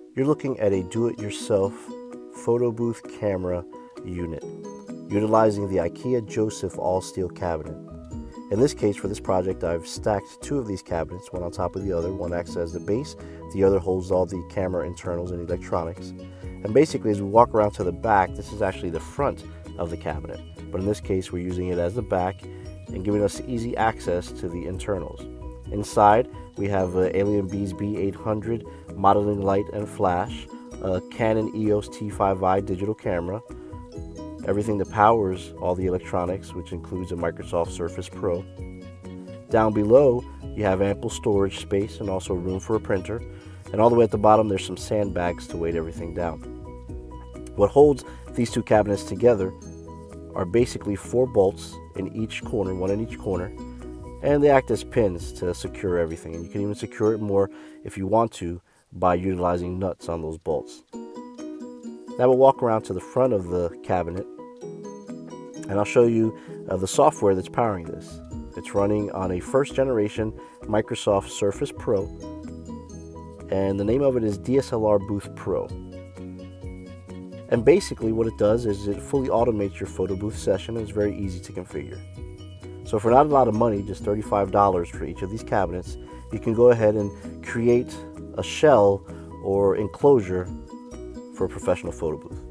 You're looking at a do-it-yourself photo booth camera unit, utilizing the IKEA Joseph all-steel cabinet. In this case, for this project, I've stacked two of these cabinets, one on top of the other. One acts as the base, the other holds all the camera internals and electronics. And basically, as we walk around to the back, this is actually the front of the cabinet. But in this case, we're using it as the back and giving us easy access to the internals. Inside, we have an Alienbees B800 modeling light and flash, a Canon EOS T5i digital camera, everything that powers all the electronics, which includes a Microsoft Surface Pro. Down below, you have ample storage space and also room for a printer. And all the way at the bottom, there's some sandbags to weight everything down. What holds these two cabinets together are basically 4 bolts in each corner, one in each corner, and they act as pins to secure everything. And you can even secure it more if you want to by utilizing nuts on those bolts. Now we'll walk around to the front of the cabinet and I'll show you the software that's powering this. It's running on a first generation Microsoft Surface Pro, and the name of it is DSLR Booth Pro. And basically what it does is it fully automates your photo booth session, and it's very easy to configure. So for not a lot of money, just $35 for each of these cabinets, you can go ahead and create a shell or enclosure for a professional photo booth.